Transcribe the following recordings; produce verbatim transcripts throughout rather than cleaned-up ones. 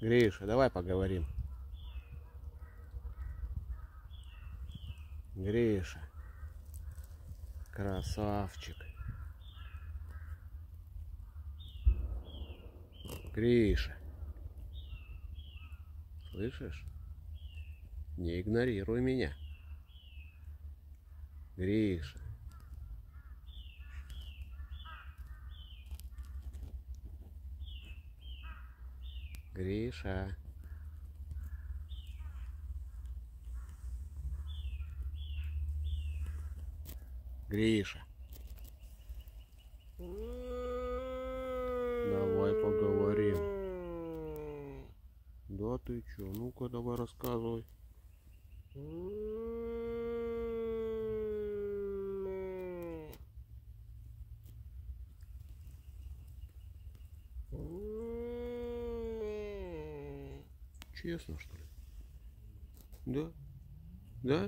Гриша, давай поговорим. Гриша. Красавчик. Гриша. Слышишь? Не игнорируй меня. Гриша. Гриша. Гриша. Давай поговорим. Да ты чё? Ну-ка давай рассказывай. Честно, что ли? Да? Да?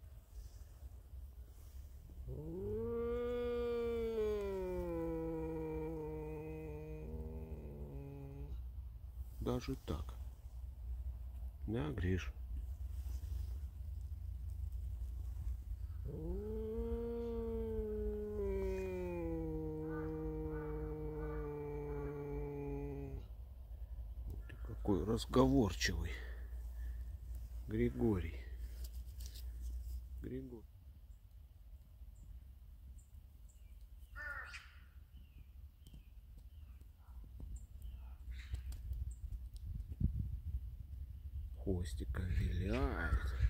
Даже так. Да, Гриш? Ты какой разговорчивый. Григорий. Григорий. Хвостиком виляет.